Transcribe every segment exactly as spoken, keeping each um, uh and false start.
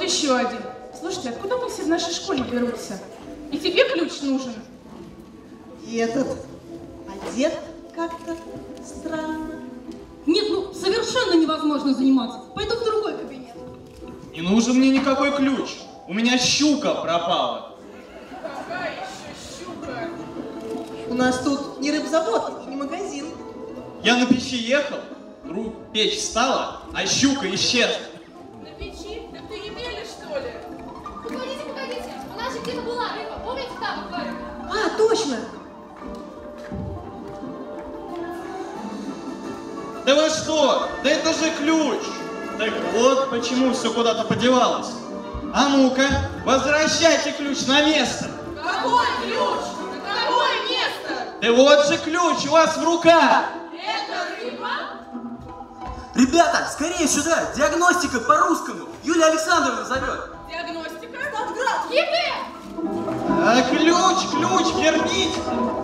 еще один. Слушайте, откуда мы все в нашей школе берутся? И тебе ключ нужен? И этот одет как-то странно. Нет, ну совершенно невозможно заниматься. Пойду в другой кабинет. Не нужен мне никакой ключ. У меня щука пропала. Какая еще щука? У нас тут не рыбзавод и не магазин. Я на печи ехал, вдруг печь встала, а щука исчезла. На печи? Так ты Емеля, что ли? Погодите, погодите, у нас же где-то была рыба, помните там в аквариуме? А, точно! Да вы что? Да это же ключ! Так вот почему все куда-то подевалось. А ну-ка, возвращайте ключ на место. Какой ключ? На какое место? Да вот же ключ у вас в руках. Это рыба? Ребята, скорее сюда! Диагностика по-русскому! Юлия Александровна зовет! Диагностика? Статград! ЕГЭ! А ключ, ключ, верните.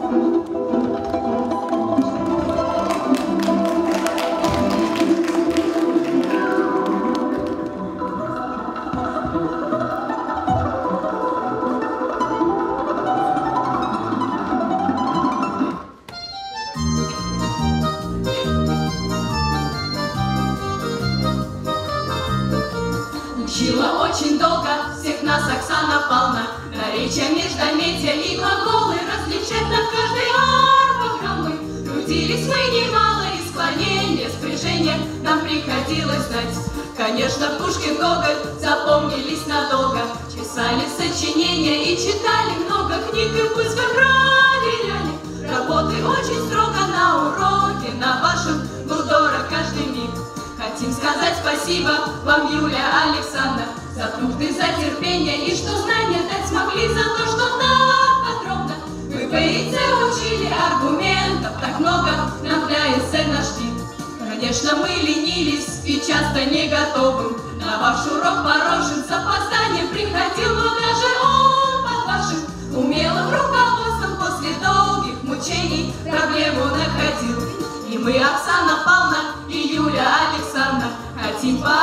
Учила очень долго всех нас Оксана Павловна, наречия, междометия и глаголы различать над каждой орфограммой. Трудились мы немало, и склонения, спряжения нам приходилось знать. Конечно, Пушкин, Гоголь запомнились надолго, писали сочинения и читали много книг, и пусть вы проверяли работы очень строго на уроке, на вашем был дорог каждый миг. Хотим сказать спасибо вам, Юлия Александровна, за труд и за терпение, и что знания дать смогли, за то, что так подробно вы поэзию учили, аргументов так много нам для эссе нашли. Конечно, мы ленились и часто не готовы, на ваш урок порожен с опозданием приходил, но даже он под вашим умелым руководством после долгих мучений проблему находил. И мы, Оксана Павловна и Юлия Александровна, хотим по